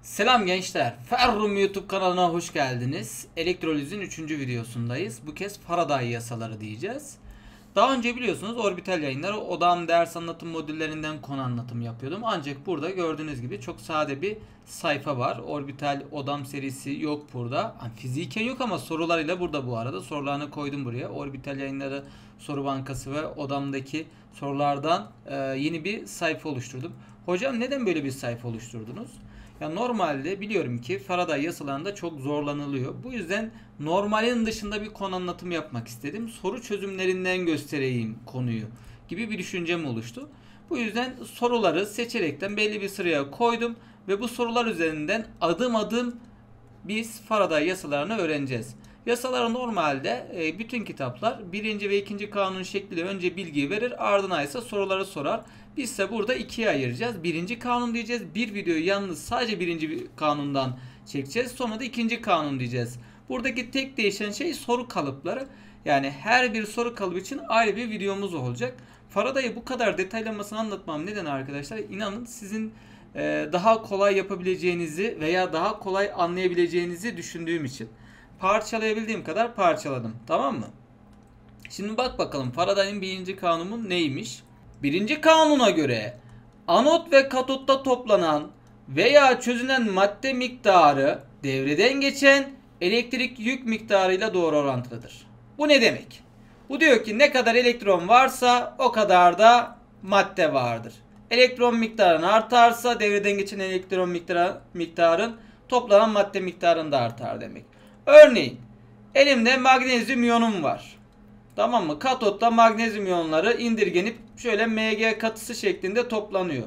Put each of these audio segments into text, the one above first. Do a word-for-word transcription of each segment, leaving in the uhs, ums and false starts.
Selam gençler. Ferrum YouTube kanalına hoş geldiniz. Elektrolizin üçüncü videosundayız. Bu kez Faraday yasaları diyeceğiz. Daha önce biliyorsunuz orbital yayınları odam ders anlatım modüllerinden konu anlatım yapıyordum. Ancak burada gördüğünüz gibi çok sade bir sayfa var. Orbital odam serisi yok burada. Yani fiziken yok ama sorularıyla burada bu arada. Sorularını koydum buraya. Orbital yayınları soru bankası ve odamdaki sorulardan e, yeni bir sayfa oluşturdum. Hocam neden böyle bir sayfa oluşturdunuz? Ya normalde biliyorum ki Faraday yasalarında çok zorlanılıyor. Bu yüzden normalin dışında bir konu anlatımı yapmak istedim. Soru çözümlerinden göstereyim konuyu gibi bir düşüncem oluştu. Bu yüzden soruları seçerekten belli bir sıraya koydum ve bu sorular üzerinden adım adım biz Faraday yasalarını öğreneceğiz. Yasaları normalde e, bütün kitaplar birinci ve ikinci kanun şekliyle önce bilgiyi verir, ardına ise soruları sorar. Biz ise burada ikiye ayıracağız. Birinci kanun diyeceğiz. Bir videoyu yalnız sadece birinci kanundan çekeceğiz. Sonra da ikinci kanun diyeceğiz. Buradaki tek değişen şey soru kalıpları. Yani her bir soru kalıbı için ayrı bir videomuz olacak. Faraday'ı bu kadar detaylamasını anlatmam neden arkadaşlar? İnanın sizin e, daha kolay yapabileceğinizi veya daha kolay anlayabileceğinizi düşündüğüm için. Parçalayabildiğim kadar parçaladım. Tamam mı? Şimdi bak bakalım Faraday'ın birinci kanunu neymiş? Birinci kanuna göre anot ve katotta toplanan veya çözünen madde miktarı devreden geçen elektrik yük miktarıyla doğru orantılıdır. Bu ne demek? Bu diyor ki ne kadar elektron varsa o kadar da madde vardır. Elektron miktarın artarsa devreden geçen elektron miktarı, miktarın toplanan madde miktarın da artar demek. Örneğin elimde magnezyum iyonum var. Tamam mı? Katotta magnezyum iyonları indirgenip şöyle Mg katısı şeklinde toplanıyor.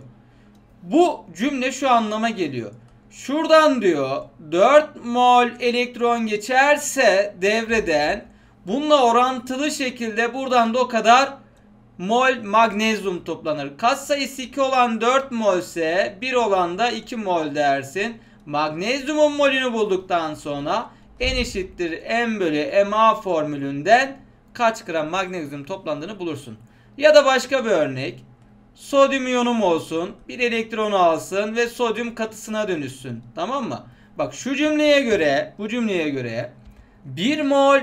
Bu cümle şu anlama geliyor. Şuradan diyor dört mol elektron geçerse devreden bununla orantılı şekilde buradan da o kadar mol magnezyum toplanır. Katsayısı iki olan dört mol ise bir olan da iki mol dersin. Magnezyumun molünü bulduktan sonra N eşittir M bölü Ma formülünden kaç gram magnezyum toplandığını bulursun. Ya da başka bir örnek. Sodyum iyonum olsun. Bir elektronu alsın ve sodyum katısına dönüşsün. Tamam mı? Bak şu cümleye göre, bu cümleye göre bir mol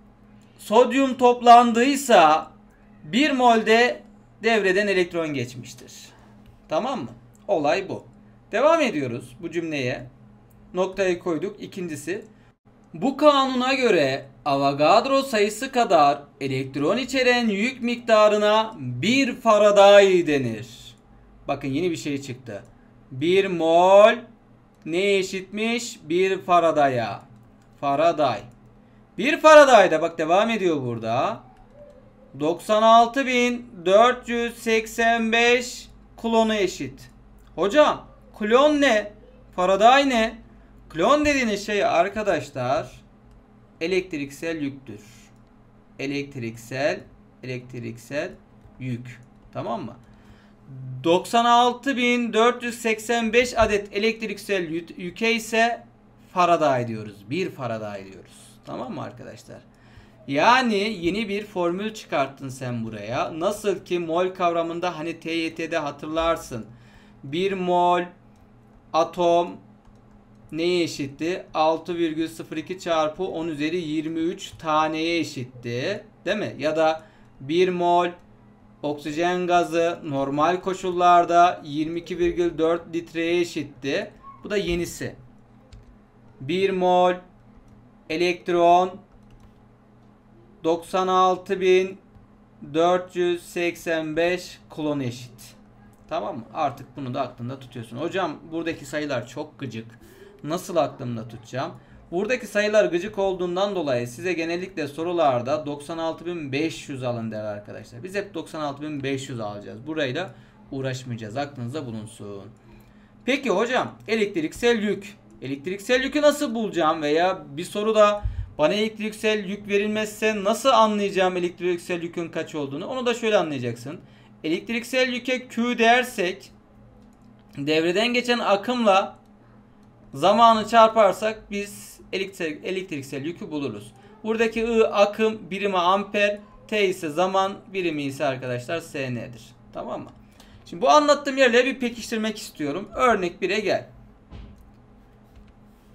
sodyum toplandıysa bir molde devreden elektron geçmiştir. Tamam mı? Olay bu. Devam ediyoruz bu cümleye. Noktayı koyduk. İkincisi. Bu kanuna göre Avogadro sayısı kadar elektron içeren yük miktarına bir Faraday denir. Bakın yeni bir şey çıktı. bir mol ne eşitmiş? bir Faraday'a. Faraday. bir Faraday'da bak devam ediyor burada. doksan altı bin dört yüz seksen beş kulonu eşit. Hocam kulon ne? Faraday ne? Kulon dediğiniz şey arkadaşlar elektriksel yüktür. Elektriksel elektriksel yük. Tamam mı? doksan altı bin dört yüz seksen beş adet elektriksel yüke ise Faraday diyoruz. bir Faraday diyoruz. Tamam mı arkadaşlar? Yani yeni bir formül çıkarttın sen buraya. Nasıl ki mol kavramında hani T Y T'de hatırlarsın. bir mol atom neye eşitti? altı virgül sıfır iki çarpı on üzeri yirmi üç taneye eşitti. Değil mi? Ya da bir mol oksijen gazı normal koşullarda yirmi iki virgül dört litreye eşitti. Bu da yenisi. bir mol elektron doksan altı bin dört yüz seksen beş kulon eşit. Tamam mı? Artık bunu da aklında tutuyorsun. Hocam buradaki sayılar çok gıcık. Nasıl aklımda tutacağım? Buradaki sayılar gıcık olduğundan dolayı size genellikle sorularda doksan altı bin beş yüz alın der arkadaşlar. Biz hep doksan altı bin beş yüz alacağız. Burayla uğraşmayacağız. Aklınızda bulunsun. Peki hocam elektriksel yük. Elektriksel yükü nasıl bulacağım? Veya bir soruda bana elektriksel yük verilmezse nasıl anlayacağım elektriksel yükün kaç olduğunu? Onu da şöyle anlayacaksın. Elektriksel yüke Q dersek devreden geçen akımla zamanı çarparsak biz elektrik, elektriksel yükü buluruz. Buradaki I akım birimi amper, T ise zaman birimi ise arkadaşlar S N'dir. Tamam mı? Şimdi bu anlattığım yerleri bir pekiştirmek istiyorum. Örnek bire gel.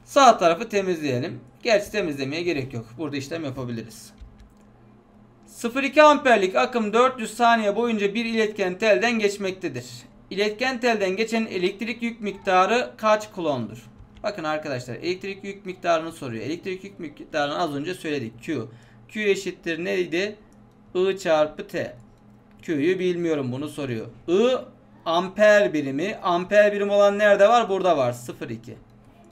Sağ tarafı temizleyelim. Gerçi temizlemeye gerek yok. Burada işlem yapabiliriz. sıfır virgül iki amperlik akım dört yüz saniye boyunca bir iletken telden geçmektedir. İletken telden geçen elektrik yük miktarı kaç kulondur? Bakın arkadaşlar, elektrik yük miktarını soruyor. Elektrik yük miktarını az önce söyledik. Q. Q eşittir neydi? I çarpı T. Q'yu bilmiyorum, bunu soruyor. I amper birimi. Amper birim olan nerede var? Burada var. sıfır virgül iki.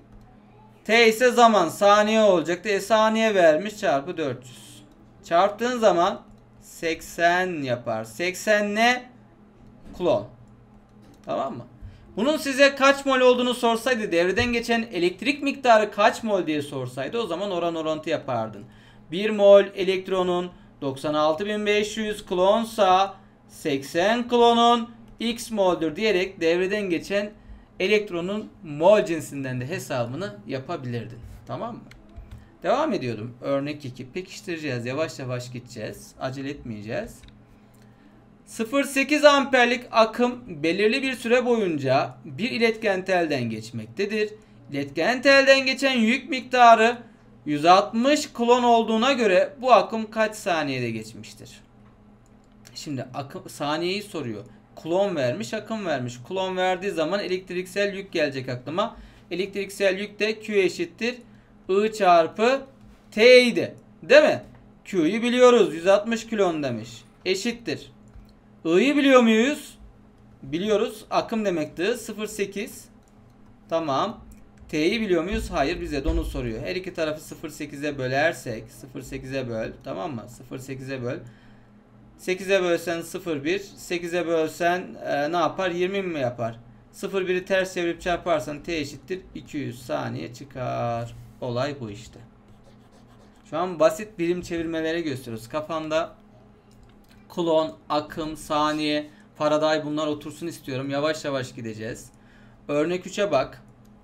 T ise zaman. Saniye olacaktı. E saniye vermiş, çarpı dört yüz. Çarptığın zaman seksen yapar. seksen ne? Kulon. Tamam mı? Bunun size kaç mol olduğunu sorsaydı, devreden geçen elektrik miktarı kaç mol diye sorsaydı, o zaman oran orantı yapardın. bir mol elektronun doksan altı bin beş yüz klonsa seksen klonun x mol'dur diyerek devreden geçen elektronun mol cinsinden de hesabını yapabilirdin. Tamam mı? Devam ediyordum. Örnek iki. Pekiştireceğiz. Yavaş yavaş gideceğiz. Acele etmeyeceğiz. sıfır virgül sekiz amperlik akım belirli bir süre boyunca bir iletken telden geçmektedir. İletken telden geçen yük miktarı yüz altmış klon olduğuna göre bu akım kaç saniyede geçmiştir? Şimdi akım, saniyeyi soruyor. Klon vermiş, akım vermiş. Klon verdiği zaman elektriksel yük gelecek aklıma. Elektriksel yük de Q eşittir I çarpı T'ydi. Değil mi? Q'yu biliyoruz. yüz altmış kilon demiş. Eşittir. I'yi biliyor muyuz? Biliyoruz. Akım demekti. sıfır virgül sekiz. Tamam. T'yi biliyor muyuz? Hayır. Bize de onu soruyor. Her iki tarafı sıfır virgül sekize bölersek. sıfır virgül sekize böl. Tamam mı? sıfır virgül sekize böl. sekize bölsen sıfır virgül bir. sekize bölsen e, ne yapar? yirmi mi yapar? sıfır virgül biri ters çevirip çarparsan T eşittir iki yüz saniye çıkar. Olay bu işte. Şu an basit birim çevirmeleri gösteriyoruz. Kafanda klon, akım, saniye, Faraday bunlar otursun istiyorum. Yavaş yavaş gideceğiz. Örnek üçe bak.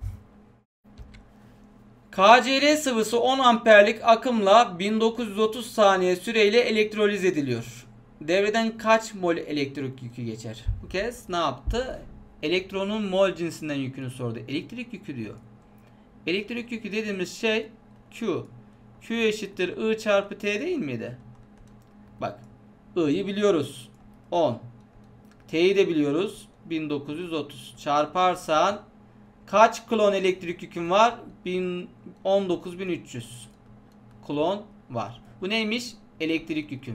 K C l sıvısı on amperlik akımla bin dokuz yüz otuz saniye süreyle elektroliz ediliyor. Devreden kaç mol elektrik yükü geçer? Bu kez ne yaptı? Elektronun mol cinsinden yükünü sordu. Elektrik yükü diyor. Elektrik yükü dediğimiz şey Q. Q eşittir I çarpı T değil miydi? Bak. I'yi biliyoruz. on. T'yi de biliyoruz. bin dokuz yüz otuz. Çarparsan kaç klon elektrik yükün var? on dokuz bin üç yüz. Klon var. Bu neymiş? Elektrik yüküm.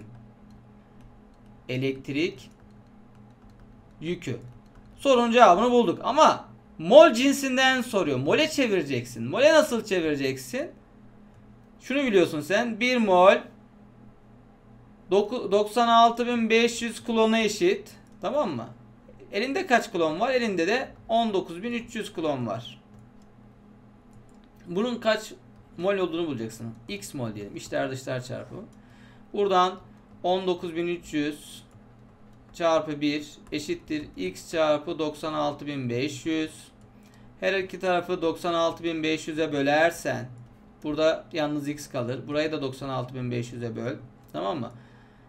Elektrik yükü. Sorunun cevabını bulduk. Ama mol cinsinden soruyor. Mole çevireceksin. Mole nasıl çevireceksin? Şunu biliyorsun sen. bir mol doksan altı bin beş yüz klona eşit. Tamam mı? Elinde kaç klon var? Elinde de on dokuz bin üç yüz klon var. Bunun kaç mol olduğunu bulacaksın. X mol diyelim. İçler dışlar çarpı. Buradan on dokuz bin üç yüz çarpı bir eşittir X çarpı doksan altı bin beş yüz. Her iki tarafı doksan altı bin beş yüze bölersen burada yalnız X kalır. Burayı da doksan altı bin beş yüze böl. Tamam mı?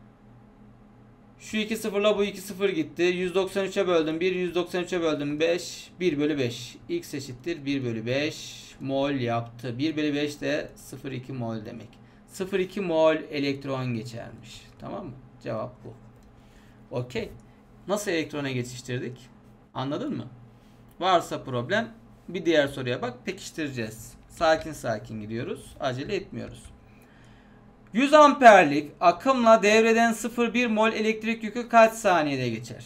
Şu iki sıfırla bu iki sıfır gitti. yüz doksan üçe böldüm. bir, yüz doksan üçe böldüm. beş. bir bölü beş. X eşittir bir bölü beş mol yaptı. bir bölü beş de sıfır virgül iki mol demek. sıfır virgül iki mol elektron geçermiş. Tamam mı? Cevap bu. Okey. Nasıl elektrona geçiştirdik? Anladın mı? Varsa problem bir diğer soruya bak, pekiştireceğiz. Sakin sakin gidiyoruz. Acele etmiyoruz. yüz amperlik akımla devreden sıfır virgül bir mol elektrik yükü kaç saniyede geçer?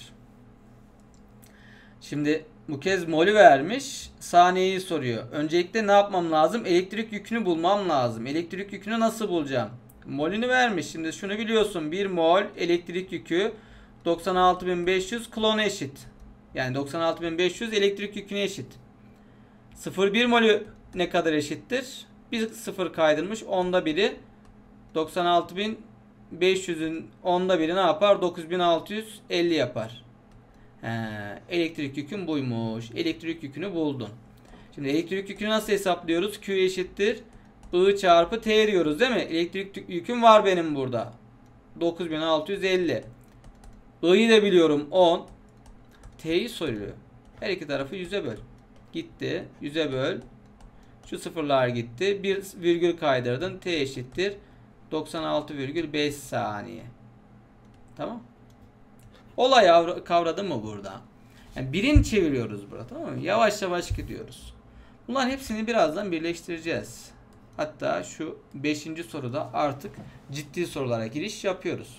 Şimdi bu kez molü vermiş. Saniyeyi soruyor. Öncelikle ne yapmam lazım? Elektrik yükünü bulmam lazım. Elektrik yükünü nasıl bulacağım? Molünü vermiş. Şimdi şunu biliyorsun. bir mol elektrik yükü doksan altı bin beş yüz klona eşit. Yani doksan altı bin beş yüz elektrik yüküne eşit. sıfır virgül bir molü ne kadar eşittir? Bir sıfır kaydırmış. Onda biri. doksan altı bin beş yüzün onda biri ne yapar? dokuz bin altı yüz elli yapar. He, elektrik yükün buymuş. Elektrik yükünü buldun. Şimdi elektrik yükünü nasıl hesaplıyoruz? Q eşittir I çarpı T diyoruz değil mi? Elektrik yüküm var benim burada. dokuz bin altı yüz elli. I'yi de biliyorum on. T'yi soruyor. Her iki tarafı yüze böl. Gitti. yüze böl. Şu sıfırlar gitti. Bir virgül kaydırdın. T eşittir doksan altı virgül beş saniye. Tamam. Olay kavradın mı burada? Yani birini çeviriyoruz burada, tamam mı? Yavaş yavaş gidiyoruz. Bunların hepsini birazdan birleştireceğiz. Hatta şu beşinci soruda artık ciddi sorulara giriş yapıyoruz.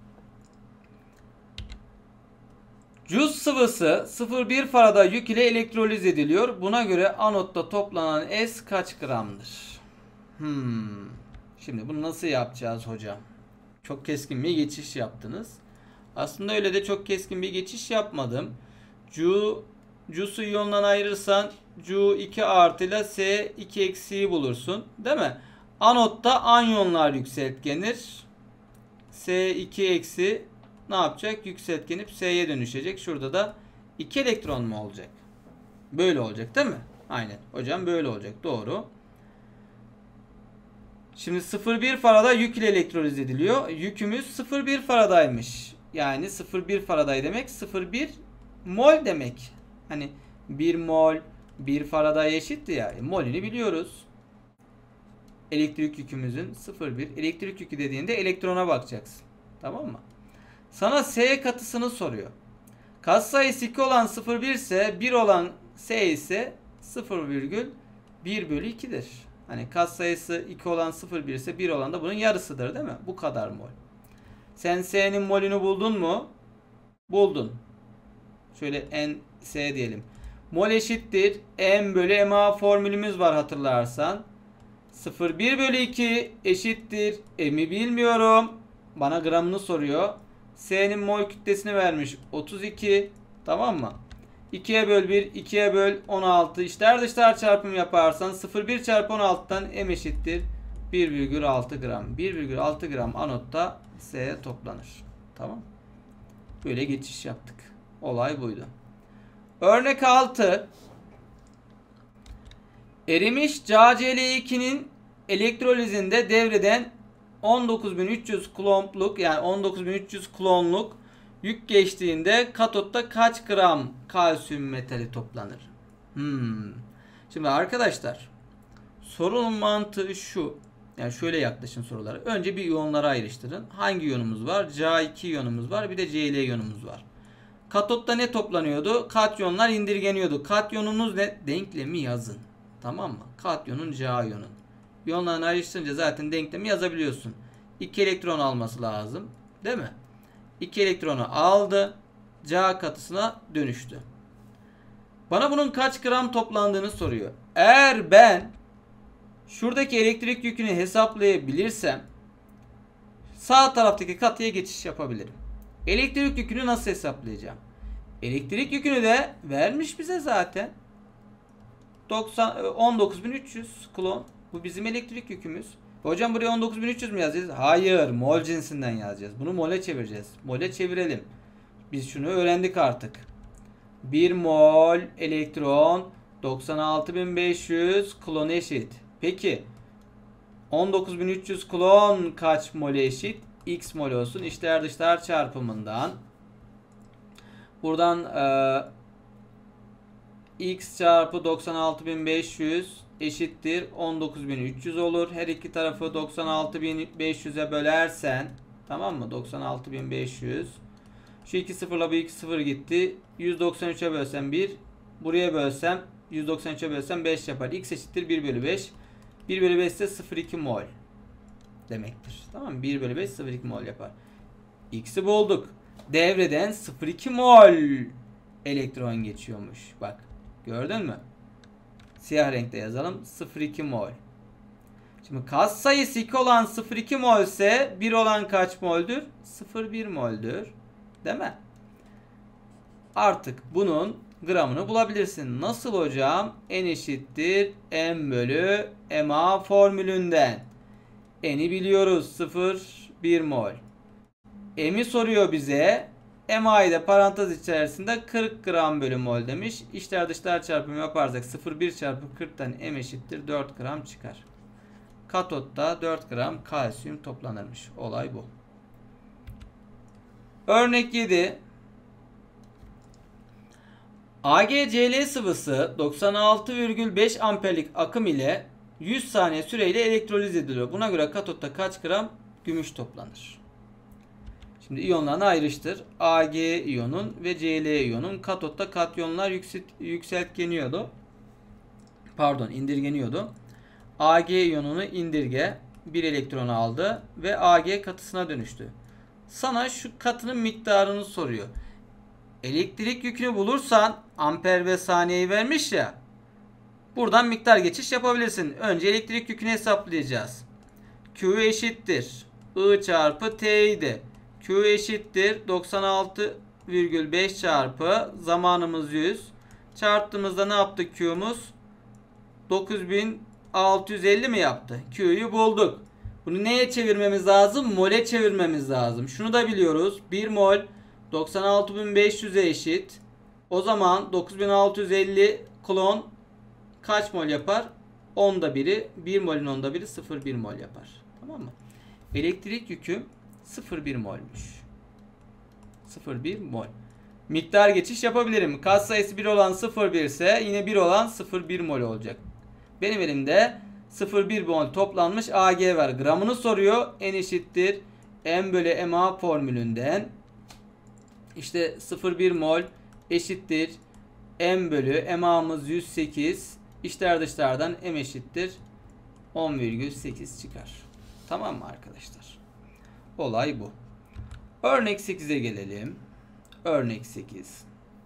Cüz sıvısı sıfır virgül bir Faraday yük ile elektroliz ediliyor. Buna göre anotta toplanan S kaç gramdır? Hmm. Şimdi bunu nasıl yapacağız hocam? Çok keskin bir geçiş yaptınız. Aslında öyle de çok keskin bir geçiş yapmadım. Cu, Cu'su iyondan ayırırsan Cu iki artıyla S iki eksiği bulursun. Değil mi? Anotta anyonlar yükseltgenir. S iki eksi ne yapacak? Yükseltgenip S'ye dönüşecek. Şurada da iki elektron mu olacak? Böyle olacak değil mi? Aynen. Hocam böyle olacak. Doğru. Şimdi sıfır virgül bir Faraday yük ile elektroliz ediliyor. Yükümüz sıfır virgül bir Faraday'mış. Yani sıfır virgül bir Faraday demek sıfır virgül bir mol demek. Hani bir mol bir Faraday eşitti ya. E, molünü biliyoruz. Elektrik yükümüzün sıfır virgül bir. Elektrik yükü dediğinde elektrona bakacaksın. Tamam mı? Sana S katısını soruyor. Katsayısı iki olan sıfır virgül bir ise bir olan S ise sıfır virgül bir bölü iki'dir. Hani katsayısı iki olan sıfır virgül bir ise bir olan da bunun yarısıdır değil mi? Bu kadar mol. Sen S'nin molünü buldun mu? Buldun. Şöyle N S diyelim. Mol eşittir M bölü M A formülümüz var hatırlarsan. sıfır virgül bir bölü iki eşittir. M'i bilmiyorum. Bana gramını soruyor. S'nin mol kütlesini vermiş otuz iki. Tamam mı? ikiye böl bir, ikiye böl on altı. İçler dışlar çarpım yaparsan sıfır virgül bir çarpı on altı'dan M eşittir bir virgül altı gram. bir virgül altı gram anotta S'ye toplanır. Tamam. Böyle geçiş yaptık. Olay buydu. Örnek altı. Erimiş C C L iki'nin elektrolizinde devreden on dokuz bin üç yüz kulombluk yani on dokuz bin üç yüz klonluk yük geçtiğinde katotta kaç gram kalsiyum metali toplanır? Hmm. Şimdi arkadaşlar sorunun mantığı şu. Yani şöyle yaklaşın sorulara. Önce bir iyonlara ayrıştırın. Hangi iyonumuz var? C iki iyonumuz var. Bir de C L iyonumuz var. Katotta ne toplanıyordu? Katyonlar indirgeniyordu. Katyonunuz ne? Denklemi yazın. Tamam mı? Katyonun C iyonun. İyonlarını ayrıştırınca zaten denklemi yazabiliyorsun. iki elektron alması lazım. Değil mi? iki elektronu aldı. C katısına dönüştü. Bana bunun kaç gram toplandığını soruyor. Eğer ben şuradaki elektrik yükünü hesaplayabilirsem sağ taraftaki katıya geçiş yapabilirim. Elektrik yükünü nasıl hesaplayacağım? Elektrik yükünü de vermiş bize zaten. on dokuz bin üç yüz klon. Bu bizim elektrik yükümüz. Hocam buraya on dokuz bin üç yüz mü yazacağız? Hayır. Mol cinsinden yazacağız. Bunu mole çevireceğiz. Mole çevirelim. Biz şunu öğrendik artık. bir mol elektron doksan altı bin beş yüz klon eşit. Peki on dokuz bin üç yüz klon kaç mol eşit? X mol olsun. İçler dışlar çarpımından. Buradan e, X çarpı doksan altı bin beş yüz eşittir on dokuz bin üç yüz olur. Her iki tarafı doksan altı bin beş yüz'e bölersen, tamam mı? doksan altı bin beş yüz. Şu iki sıfırla bu iki sıfır gitti. yüz doksan üç'e bölsem bir. Buraya bölsem yüz doksan üç'e bölsem beş yapar. X eşittir bir bölü beş. bir bölü beş ise sıfır virgül iki mol demektir. Tamam mı? bir bölü beş sıfır virgül iki mol yapar. X'i bulduk. Devreden sıfır virgül iki mol elektron geçiyormuş. Bak. Gördün mü? Siyah renkte yazalım. sıfır virgül iki mol. Şimdi katsayısı iki olan sıfır virgül iki mol ise bir olan kaç moldür? sıfır virgül bir moldür. Değil mi? Artık bunun gramını bulabilirsin. Nasıl hocam? N eşittir M bölü M A formülünden. N'i biliyoruz. sıfır virgül bir mol. M'i soruyor bize. M A'yı da parantez içerisinde kırk gram bölü mol demiş. İçler dışlar çarpımı yaparsak sıfır virgül bir çarpı kırk'tan M eşittir dört gram çıkar. Katotta dört gram kalsiyum toplanırmış. Olay bu. Örnek yedi. A G C L sıvısı doksan altı virgül beş amperlik akım ile yüz saniye süreyle elektroliz ediliyor. Buna göre katotta kaç gram gümüş toplanır? Şimdi iyonlarını ayrıştır. A G iyonun ve C L iyonun katotta katyonlar yükselt, yükseltgeniyordu. Pardon, indirgeniyordu. A G iyonunu indirge bir elektron aldı ve A G katısına dönüştü. Sana şu katının miktarını soruyor. Elektrik yükünü bulursan amper ve saniyeyi vermiş ya. Buradan miktar geçiş yapabilirsin. Önce elektrik yükünü hesaplayacağız. Q eşittir I çarpı T idi. Q eşittir doksan altı virgül beş çarpı zamanımız yüz. Çarptığımızda ne yaptı Q'muz? dokuz bin altı yüz elli mi yaptı? Q'yu bulduk. Bunu neye çevirmemiz lazım? Mol'e çevirmemiz lazım. Şunu da biliyoruz. bir mol doksan altı bin beş yüz'e eşit. O zaman dokuz bin altı yüz elli klon kaç mol yapar? onda biri. bir molün onda biri sıfır virgül bir mol yapar. Tamam mı? Elektrik yükü sıfır virgül bir molmuş. sıfır virgül bir mol. Miktar geçiş yapabilirim. Katsayısı bir olan sıfır virgül bir ise yine bir olan sıfır virgül bir mol olacak. Benim elimde sıfır virgül bir mol toplanmış A G var. Gramını soruyor. N eşittir M bölü M A formülünden. İşte sıfır virgül bir mol eşittir M bölü M A'mız yüz sekiz. İçler dışlardan M eşittir on virgül sekiz çıkar. Tamam mı arkadaşlar? Olay bu. Örnek sekize gelelim. Örnek sekiz.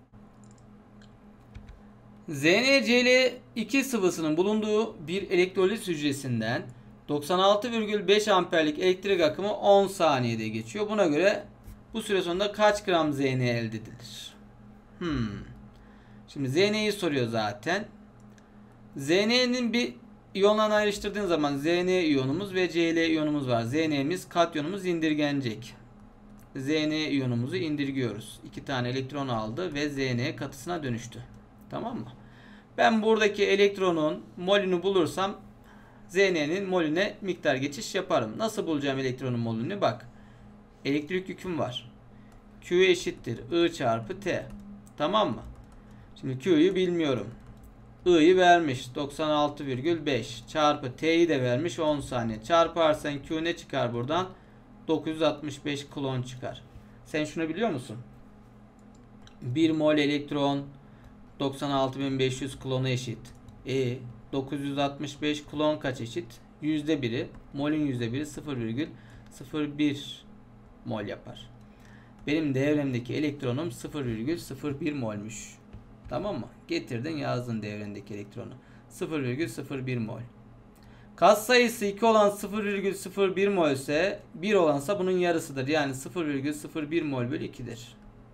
Z N C L iki sıvısının bulunduğu bir elektroliz hücresinden doksan altı virgül beş amperlik elektrik akımı on saniyede geçiyor. Buna göre bu süre sonunda kaç gram Z N elde edilir? Hmm. Şimdi Z N'yi soruyor zaten. Z N'nin bir iyonlarını ayrıştırdığın zaman Z N iyonumuz ve C L iyonumuz var. Z N'miz katyonumuz indirgenecek. Z N iyonumuzu indirgiyoruz. İki tane elektron aldı ve Z N katısına dönüştü. Tamam mı? Ben buradaki elektronun molünü bulursam Z N'nin molüne miktar geçiş yaparım. Nasıl bulacağım elektronun molünü? Bak. Elektrik yüküm var. Q eşittir I çarpı T. Tamam mı? Şimdi Q'yu bilmiyorum. I'yi vermiş doksan altı virgül beş çarpı T'yi de vermiş on saniye. Çarparsan Q ne çıkar buradan? dokuz yüz altmış beş klon çıkar. Sen şunu biliyor musun? bir mol elektron doksan altı bin beş yüz klona eşit. E dokuz yüz altmış beş klon kaç eşit? Yüzde biri. Molün yüzde biri sıfır virgül sıfır bir mol yapar. Benim devremdeki elektronum sıfır virgül sıfır bir molmuş. Tamam mı? Getirdin yazdın devrendeki elektronu. sıfır virgül sıfır bir mol. Katsayısı iki olan sıfır virgül sıfır bir mol ise bir olansa bunun yarısıdır. Yani sıfır virgül sıfır bir mol bölü iki'dir.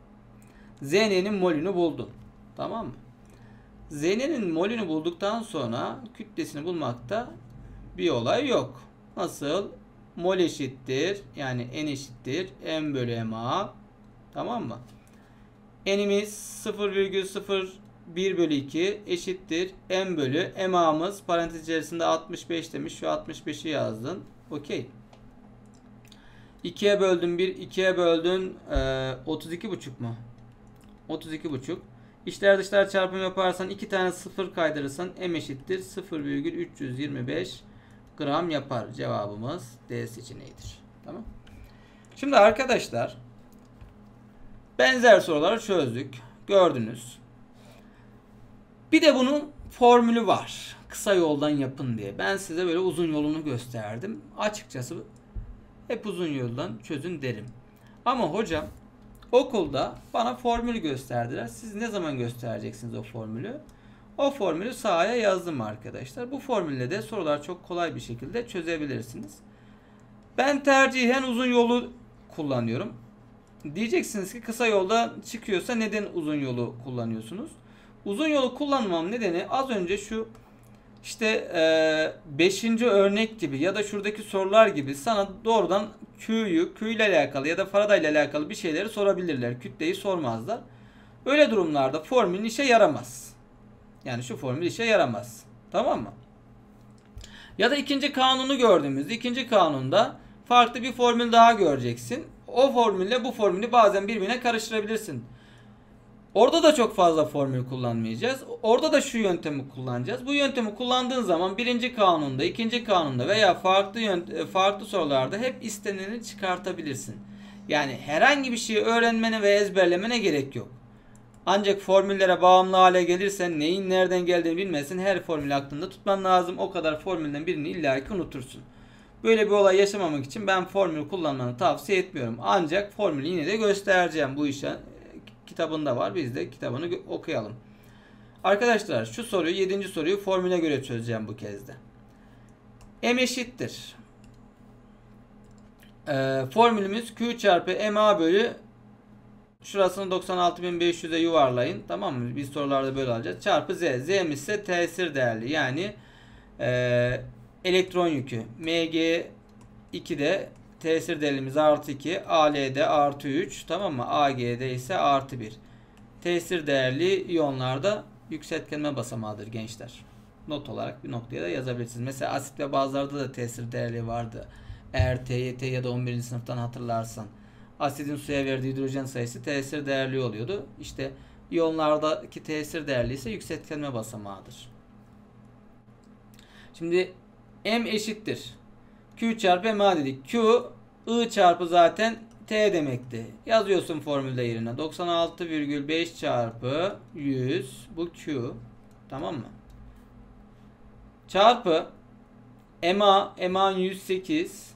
Z N'nin molünü buldun. Tamam mı? Z N'nin molünü bulduktan sonra kütlesini bulmakta bir olay yok. Nasıl? Mol eşittir. Yani N eşittir. M bölü M A. Tamam mı? N'imiz sıfır virgül sıfır bir bölü iki eşittir. M bölü M A'mız parantez içerisinde altmış beş demiş. Şu altmış beş'i yazdın. Okey. iki'ye böldün bir. iki'ye böldün e, otuz iki buçuk mu? otuz iki buçuk. İçler dışlar çarpımı yaparsan iki tane sıfır kaydırırsan M eşittir sıfır virgül üç yüz yirmi beş gram yapar. Cevabımız D seçeneğidir. Tamam. Şimdi arkadaşlar benzer soruları çözdük. Gördünüz. Bir de bunun formülü var. Kısa yoldan yapın diye. Ben size böyle uzun yolunu gösterdim. Açıkçası hep uzun yoldan çözün derim. Ama hocam okulda bana formülü gösterdiler. Siz ne zaman göstereceksiniz o formülü? O formülü sahaya yazdım arkadaşlar. Bu formülle de sorular çok kolay bir şekilde çözebilirsiniz. Ben tercihen uzun yolu kullanıyorum. Diyeceksiniz ki kısa yolda çıkıyorsa neden uzun yolu kullanıyorsunuz? Uzun yolu kullanmam nedeni az önce şu işte beşinci örnek gibi ya da şuradaki sorular gibi sana doğrudan Q'yu, Q ile alakalı ya da Faraday ile alakalı bir şeyleri sorabilirler. Kütleyi sormazlar. Öyle durumlarda formülün işe yaramaz. Yani şu formül işe yaramaz. Tamam mı? Ya da ikinci kanunu gördüğümüzde ikinci kanunda farklı bir formül daha göreceksin. O formülle bu formülü bazen birbirine karıştırabilirsin. Orada da çok fazla formül kullanmayacağız. Orada da şu yöntemi kullanacağız. Bu yöntemi kullandığın zaman birinci kanunda, ikinci kanunda veya farklı yönt farklı sorularda hep isteneni çıkartabilirsin. Yani herhangi bir şeyi öğrenmene ve ezberlemene gerek yok. Ancak formüllere bağımlı hale gelirsen neyin nereden geldiğini bilmesin, her formülü aklında tutman lazım. O kadar formülden birini illaki unutursun. Böyle bir olay yaşamamak için ben formül kullanmanı tavsiye etmiyorum. Ancak formülü yine de göstereceğim. Bu işe kitabında var. Biz de kitabını okuyalım. Arkadaşlar şu soruyu, yedinci soruyu formüle göre çözeceğim bu kez de. M eşittir. Ee, formülümüz Q çarpı M A bölü, şurasını doksan altı bin beş yüze yuvarlayın. Tamam mı? Biz sorularda böyle alacağız. Çarpı Z. Z'miz ise tesir değerli. Yani e, elektron yükü. M G iki'de tesir değerimiz artı iki. A L'de artı üç. Tamam mı? A G'de ise artı bir. Tesir değerli iyonlarda yükseltgenme basamağıdır gençler. Not olarak bir noktaya da yazabilirsiniz. Mesela asit ve bazlarda da tesir değerli vardı. Eğer T Y T ya da on birinci sınıftan hatırlarsan. Asidin suya verdiği hidrojen sayısı tesir değerli oluyordu. İşte iyonlardaki tesir değerli ise yükseltgenme basamağıdır. Şimdi M eşittir Q çarpı M A dedik. Q I çarpı zaten T demekti. Yazıyorsun formülde yerine. doksan altı virgül beş çarpı yüz. Bu Q. Tamam mı? Çarpı M A. M A yüz sekiz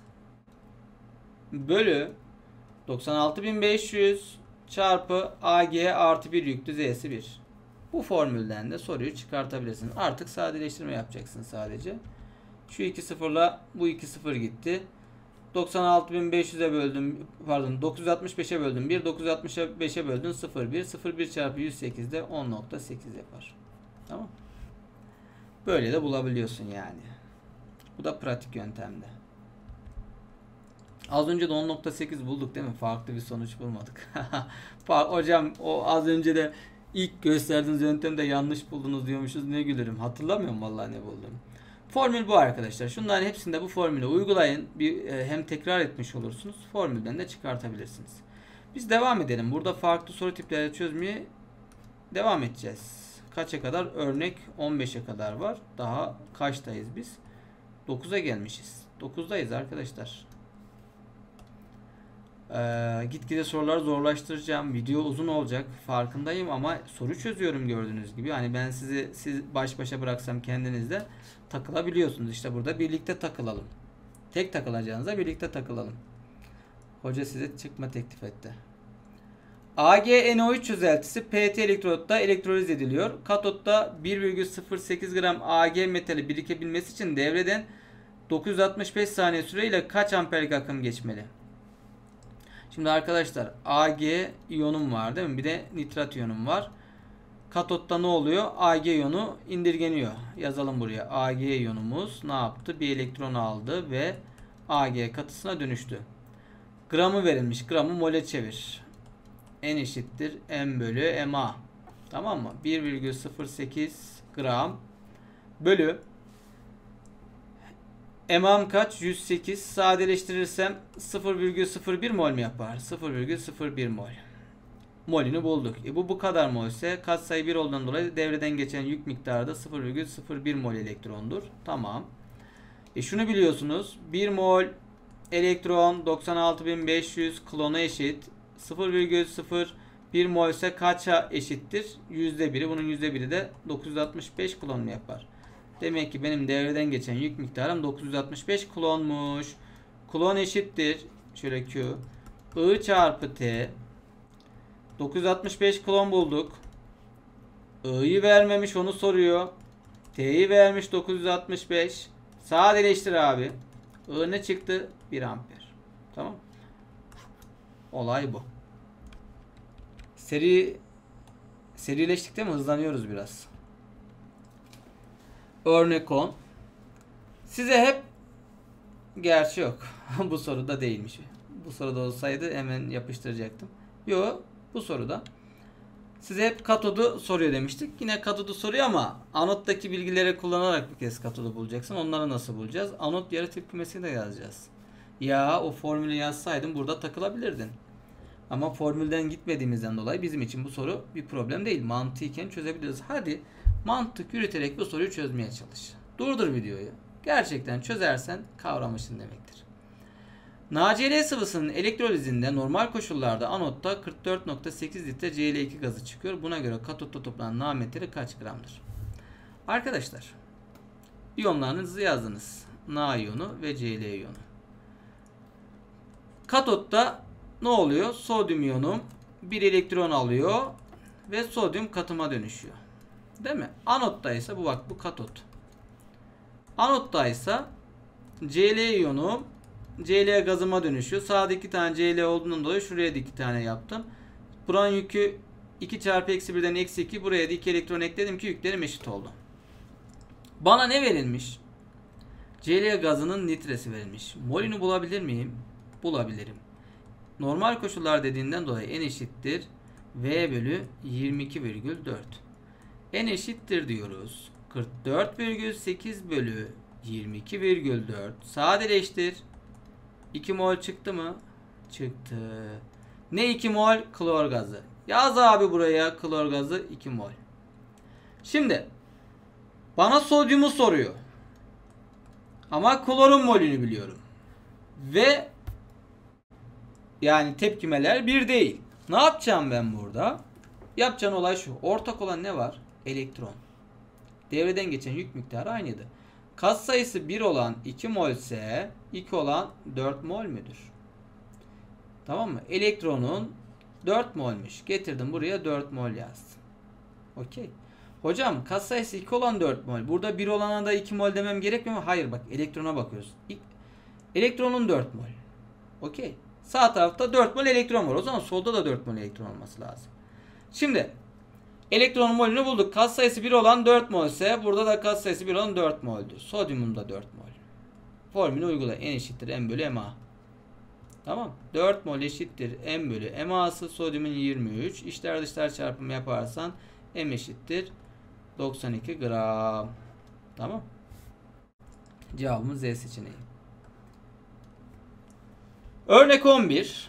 bölü doksan altı bin beş yüz çarpı A G artı bir yüklü Z'si bir. Bu formülden de soruyu çıkartabilirsin. Artık sadeleştirme yapacaksın sadece. Şu iki sıfırla bu iki sıfır gitti. doksan altı bin beş yüze böldüm. Pardon, dokuz yüz altmış beşe böldüm bir. dokuz yüz altmış beşe böldüm sıfır virgül bir. sıfır virgül bir çarpı yüz sekiz de on nokta sekiz yapar. Tamam. Böyle de bulabiliyorsun yani. Bu da pratik yöntemde. Az önce de on nokta sekiz bulduk değil mi? Farklı bir sonuç bulmadık. Hocam o az önce de ilk gösterdiğiniz yöntemde yanlış buldunuz diyormuşuz. Ne gülerim. Hatırlamıyorum vallahi ne buldum. Formül bu arkadaşlar. Şunların hepsinde bu formülü uygulayın. Bir, hem tekrar etmiş olursunuz. Formülden de çıkartabilirsiniz. Biz devam edelim. Burada farklı soru tipleri çözmeye devam edeceğiz. Kaça kadar? Örnek on beşe kadar var. Daha kaçtayız biz? dokuza gelmişiz. dokuzdayız arkadaşlar. Ee, gitgide soruları zorlaştıracağım. Video uzun olacak. Farkındayım ama soru çözüyorum gördüğünüz gibi. Yani ben sizi siz baş başa bıraksam kendinizde takılabiliyorsunuz. İşte burada birlikte takılalım. Tek takılacağınıza birlikte takılalım. Hoca size çıkma teklif etti. A G N O üç çözeltisi P T elektrotta elektroliz ediliyor. Katotta bir virgül sıfır sekiz gram A G metali birikebilmesi için devreden dokuz yüz altmış beş saniye süreyle kaç amperlik akım geçmeli? Şimdi arkadaşlar A G iyonum var değil mi? Bir de nitrat iyonum var. Katotta ne oluyor? A G iyonu indirgeniyor. Yazalım buraya. A G iyonumuz ne yaptı? Bir elektron aldı ve A G katısına dönüştü. Gramı verilmiş. Gramı mole çevir. N eşittir M bölü M A. Tamam mı? bir virgül sıfır sekiz gram bölü M A'm kaç? yüz sekiz. Sadeleştirirsem sıfır virgül sıfır bir mol mi yapar? sıfır virgül sıfır bir mol. Molünü bulduk. E bu bu kadar mol ise katsayı bir olduğundan dolayı devreden geçen yük miktarı da sıfır virgül sıfır bir mol elektrondur. Tamam. E şunu biliyorsunuz. bir mol elektron doksan altı bin beş yüz klona eşit. sıfır virgül sıfır bir mol ise kaça eşittir? yüzde biri. Bunun yüzde biri de dokuz yüz altmış beş klon mu yapar? Demek ki benim devreden geçen yük miktarım dokuz yüz altmış beş klonmuş. Klon eşittir. Şöyle Q. I çarpı T. dokuz yüz altmış beş klon bulduk. I'yi vermemiş, onu soruyor. T'yi vermiş dokuz yüz altmış beş. Sadeleştir abi. I ne çıktı? bir amper. Tamam. Olay bu. Seri serileştik değil mi? Hızlanıyoruz biraz. Örnek on. Size hep gerçi yok. Bu soruda değilmiş. Bu soruda olsaydı hemen yapıştıracaktım. Yok. Bu soruda size hep katodu soruyor demiştik. Yine katodu soruyor ama anottaki bilgileri kullanarak bir kez katodu bulacaksın. Onları nasıl bulacağız? Anot yarı tepkimesini de yazacağız. Ya o formülü yazsaydın burada takılabilirdin. Ama formülden gitmediğimizden dolayı bizim için bu soru bir problem değil. Mantıken çözebiliriz. Hadi mantık yürüterek bu soruyu çözmeye çalış. Durdur videoyu. Gerçekten çözersen kavramışsın demektir. NaCl sıvısının elektrolizinde normal koşullarda anotta kırk dört nokta sekiz litre C L iki gazı çıkıyor. Buna göre katotta toplanan Na metali kaç gramdır? Arkadaşlar, iyonlarınızı yazdınız. Na iyonu ve Cl iyonu. Katotta ne oluyor? Sodyum iyonu bir elektron alıyor ve sodyum katıma dönüşüyor. Değil mi? Anotta ise bu bak bu katot. Anotta ise Cl iyonu Cl gazıma dönüşüyor. Sağda iki tane Cl olduğundan dolayı şuraya da iki tane yaptım. Buranın yükü iki çarpı eksi birden eksi iki. Buraya da iki elektron ekledim ki yüklerim eşit oldu. Bana ne verilmiş? Cl gazının litresi verilmiş. Molünü bulabilir miyim? Bulabilirim. Normal koşullar dediğinden dolayı N eşittir V bölü yirmi iki virgül dört. N eşittir diyoruz. kırk dört virgül sekiz bölü yirmi iki virgül dört. Sadeleştir. iki mol çıktı mı? Çıktı. Ne iki mol? Klor gazı. Yaz abi buraya klor gazı iki mol. Şimdi bana sodyumu soruyor. Ama klorun molünü biliyorum. Ve yani tepkimeler bir değil. Ne yapacağım ben burada? Yapacağın olay şu. Ortak olan ne var? Elektron. Devreden geçen yük miktarı aynıydı. Kat sayısı bir olan iki mol ise iki olan dört mol müdür? Tamam mı? Elektronun dört molmuş. Getirdim buraya dört mol yazdım. Okey. Hocam kat sayısı iki olan dört mol. Burada bir olana da iki mol demem gerekmiyor mu? Hayır bak elektrona bakıyoruz. Elektronun dört mol. Okey. Sağ tarafta dört mol elektron var. O zaman solda da dört mol elektron olması lazım. Şimdi elektronun molünü bulduk. Kat sayısı bir olan dört mol ise burada da kat sayısı bir olan dört mol'dür. Sodyumun da dört mol. Formülü uygula. N eşittir M bölü Ma. Tamam. dört mol eşittir M bölü Ma'sı sodyumun yirmi üç. İçler dışlar çarpımı yaparsan M eşittir doksan iki gram. Tamam. Cevabımız Z seçeneği. Örnek on bir.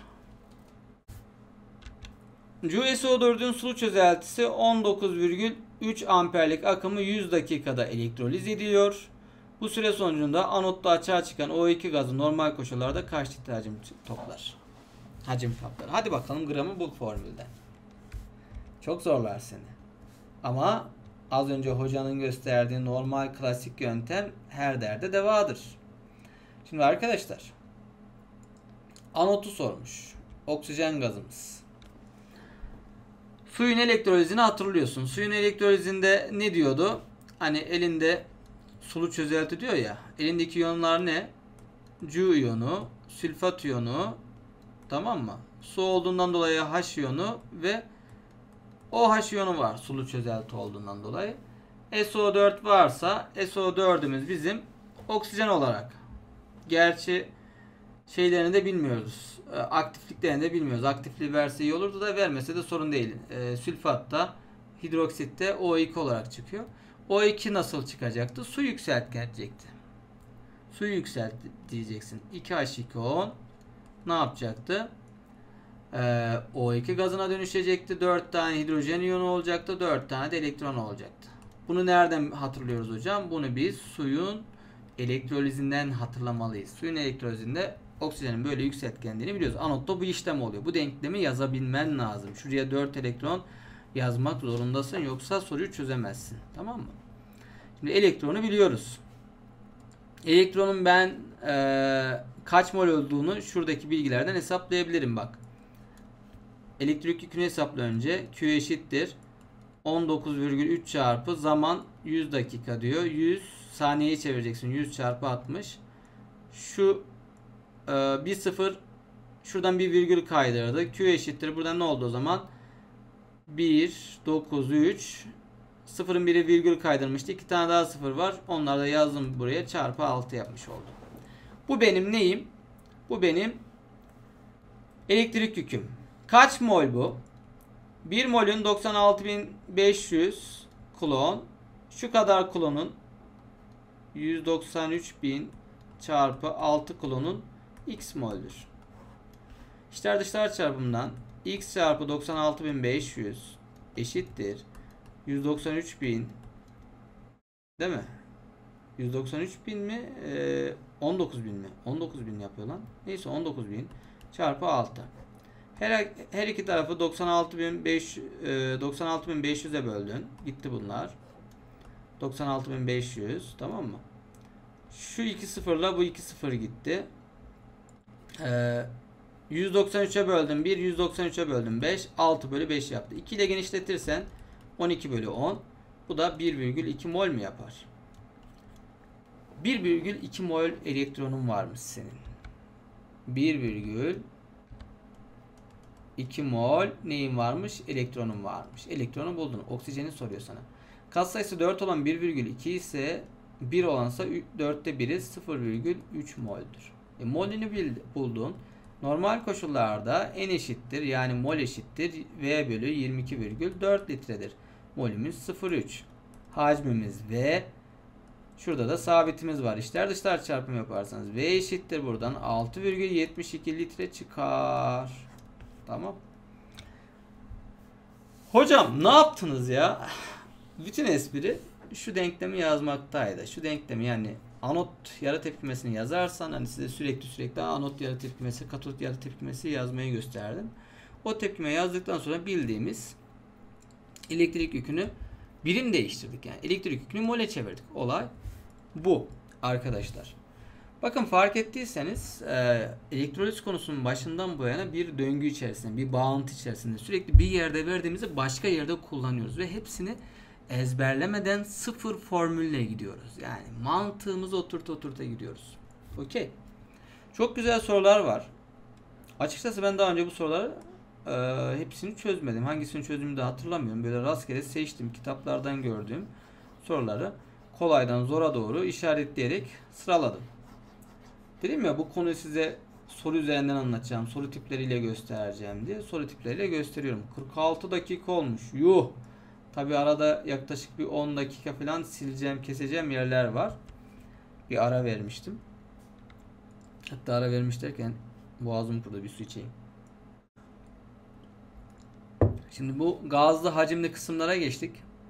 C S O dördün sulu çözeltisi on dokuz virgül üç amperlik akımı yüz dakikada elektroliz ediliyor. Bu süre sonucunda anotta açığa çıkan O iki gazı normal koşullarda kaç litre hacim toplar? Hacim kaplar. Hadi bakalım gramı bul formülden. Çok zorlar seni. Ama az önce hocanın gösterdiği normal klasik yöntem her derde devadır. Şimdi arkadaşlar anotu sormuş. Oksijen gazımız. Suyun elektrolizini hatırlıyorsun. Suyun elektrolizinde ne diyordu? Hani elinde sulu çözelti diyor ya. Elindeki iyonlar ne? C iyonu, sülfat iyonu, tamam mı? Su olduğundan dolayı H iyonu ve OH iyonu var sulu çözelti olduğundan dolayı. S O dört varsa S O dördümüz bizim oksijen olarak. Gerçi şeylerini de bilmiyoruz. Aktifliklerini de bilmiyoruz. Aktifliği verse iyi olurdu da vermese de sorun değil. E, sülfatta, hidroksitte O iki olarak çıkıyor. O iki nasıl çıkacaktı? Su yükseltecekti. Suyu yükselt diyeceksin. iki H iki O ne yapacaktı? Ee, O iki gazına dönüşecekti. dört tane hidrojen iyonu olacaktı. dört tane de elektron olacaktı. Bunu nereden hatırlıyoruz hocam? Bunu biz suyun elektrolizinden hatırlamalıyız. Suyun elektrolizinde oksijenin böyle yükseltgenliğini biliyoruz. Anotta bu işlem oluyor. Bu denklemi yazabilmen lazım. Şuraya dört elektron yazmak zorundasın. Yoksa soruyu çözemezsin. Tamam mı? Şimdi elektronu biliyoruz. Elektronun ben e, kaç mol olduğunu şuradaki bilgilerden hesaplayabilirim bak. Elektrik yükünü hesapla önce. Q eşittir on dokuz virgül üç çarpı zaman yüz dakika diyor. yüz saniyeye çevireceksin. yüz çarpı altmış. Şu e, bir sıfır şuradan bir virgül kaydırdı. Q eşittir. Buradan ne oldu o zaman? bir, dokuz, üç. Sıfırın biri virgül kaydırmıştı. iki tane daha sıfır var. Onları da yazdım buraya. Çarpı altı yapmış oldum. Bu benim neyim? Bu benim elektrik yüküm. Kaç mol bu? bir molün doksan altı bin beş yüz kulon. Şu kadar kulonun yüz doksan üç bin çarpı altı kulonun x mol'dür. İçler dışlar çarpımından X çarpı doksan altı bin beş yüz eşittir yüz doksan üç bin, değil mi? yüz doksan üç bin mi? Ee, on dokuz bin mi? on dokuz bin yapıyor lan. Neyse, on dokuz bin çarpı altı. Her, her iki tarafı doksan altı bin beş yüze böldün. Gitti bunlar. doksan altı bin beş yüz, tamam mı? Şu iki sıfırla bu iki sıfır gitti. Ee, yüz doksan üçe böldüm bir, yüz doksan üçe böldüm beş, altı bölü beş yaptı. iki ile genişletirsen on iki bölü on. Bu da bir virgül iki mol mu yapar? bir virgül iki mol elektronun varmış senin. bir virgül iki mol neyin varmış? Elektronun varmış. Elektronu buldun. Oksijeni soruyor sana. Katsayısı dört olan bir virgül iki ise bir olansa dörtte biri sıfır virgül üç mol'dür. E, molünü buldun. Normal koşullarda N eşittir, yani mol eşittir V bölü yirmi iki virgül dört litredir. Molümüz sıfır virgül üç. Hacmimiz V. Şurada da sabitimiz var. İçler dışlar çarpımı yaparsanız V eşittir buradan altı virgül yetmiş iki litre çıkar. Tamam. Hocam ne yaptınız ya? Bütün espri şu denklemi yazmaktaydı. Şu denklemi, yani anot yarı tepkimesini yazarsan hani size sürekli sürekli anot yarı tepkimesi, katot yarı tepkimesi yazmayı gösterdim. O tepkime yazdıktan sonra bildiğimiz elektrik yükünü birim değiştirdik. Yani elektrik yükünü mole çevirdik. Olay bu arkadaşlar. Bakın, fark ettiyseniz e, elektroliz konusunun başından bu yana bir döngü içerisinde, bir bağıntı içerisinde sürekli bir yerde verdiğimizi başka yerde kullanıyoruz ve hepsini ezberlemeden sıfır formülle gidiyoruz. Yani mantığımızı oturta oturta gidiyoruz. Okey. Çok güzel sorular var. Açıkçası ben daha önce bu soruları e, hepsini çözmedim. Hangisini çözdüğümü de hatırlamıyorum. Böyle rastgele seçtim. Kitaplardan gördüğüm soruları kolaydan zora doğru işaretleyerek sıraladım. Dedim ya, bu konuyu size soru üzerinden anlatacağım. Soru tipleriyle göstereceğim diye. Soru tipleriyle gösteriyorum. kırk altı dakika olmuş. Yuh! Tabi arada yaklaşık bir on dakika falan sileceğim, keseceğim yerler var. Bir ara vermiştim. Hatta ara vermiş derken boğazım kurudu, bir su içeyim. Şimdi bu gazlı hacimli kısımlara geçtik.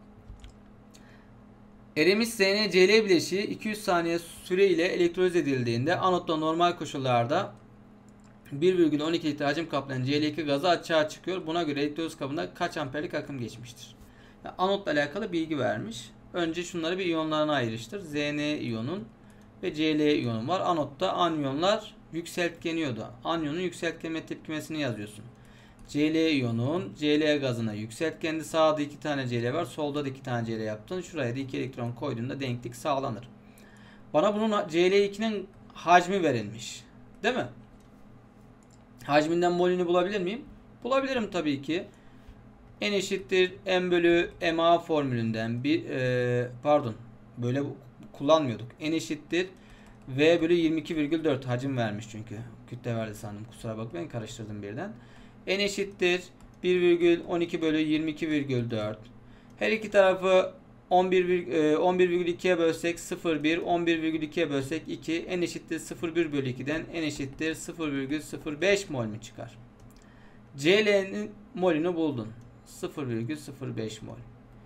Erimiş Z N C L bileşiği iki yüz saniye süre ile elektroliz edildiğinde anotta normal koşullarda bir virgül on iki litre hacim kaplayan C L iki gazı açığa çıkıyor. Buna göre elektroliz kabında kaç amperlik akım geçmiştir? Yani anotla alakalı bilgi vermiş. Önce şunları bir iyonlarına ayrıştır. Z N iyonun ve C L iyonun var. Anotta anyonlar yükseltkeniyordu. Anyonun yükseltgenme tepkimesini yazıyorsun. C L iyonun C L gazına yükseltgendi. Sağda iki tane C L var. Solda da iki tane C L yaptın. Şuraya da iki elektron koyduğunda denklik sağlanır. Bana bunun C L ikinin hacmi verilmiş. Değil mi? Hacminden molünü bulabilir miyim? Bulabilirim tabii ki. N eşittir M bölü M A formülünden bir e, pardon böyle kullanmıyorduk. N eşittir V bölü yirmi iki virgül dört hacim vermiş çünkü. Kütle verdi sandım. Kusura bakmayın, karıştırdım birden. N eşittir bir virgül on iki bölü yirmi iki virgül dört. Her iki tarafı on bir virgül ikiye bölsek sıfır virgül bir, on bir virgül ikiye bölsek iki. N eşittir sıfır virgül bir bölü ikiden N eşittir sıfır virgül sıfır beş mol mu çıkar? C L'nin molünü buldun. sıfır virgül sıfır beş mol.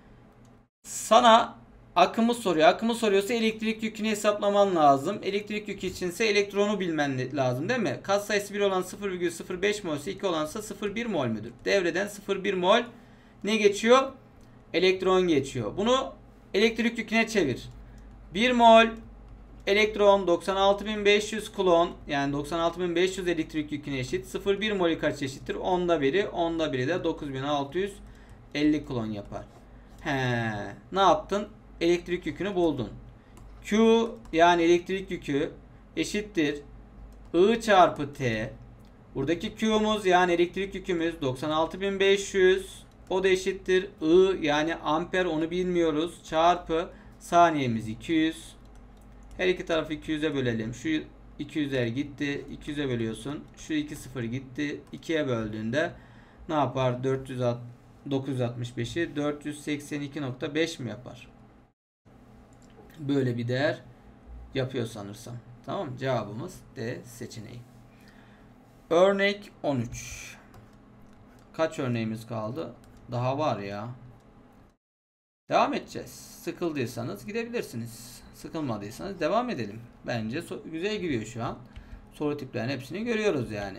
Sana akımı soruyor. Akımı soruyorsa elektrik yükünü hesaplaman lazım. Elektrik yükü içinse elektronu bilmen lazım, değil mi? Katsayısı bir olan sıfır virgül sıfır beş mol ise iki olansa sıfır virgül bir mol müdür? Devreden sıfır virgül bir mol ne geçiyor? Elektron geçiyor. Bunu elektrik yüküne çevir. bir mol elektron doksan altı bin beş yüz kulon, yani doksan altı bin beş yüz elektrik yüküne eşit. sıfır virgül bir molü kaç eşittir? onda biri. onda biri de dokuz bin altı yüz elli kulon yapar. He, ne yaptın? Elektrik yükünü buldun. Q, yani elektrik yükü eşittir I çarpı T. Buradaki Q'muz, yani elektrik yükümüz doksan altı bin beş yüz. O da eşittir I, yani amper, onu bilmiyoruz. Çarpı saniyemiz iki yüz. Her iki tarafı iki yüze bölelim. Şu iki yüzler gitti. iki yüze bölüyorsun. Şu iki sıfır gitti. ikiye böldüğünde ne yapar? dört yüz dokuz yüz altmış beşi dört yüz seksen iki nokta beş mi yapar? Böyle bir değer yapıyor sanırsam. Tamam mı? Cevabımız D seçeneği. Örnek on üç. Kaç örneğimiz kaldı? Daha var ya. Devam edeceğiz. Sıkıldıysanız gidebilirsiniz. Sıkılmadıysanız devam edelim. Bence so güzel gidiyor şu an. Soru tiplerinin hepsini görüyoruz yani.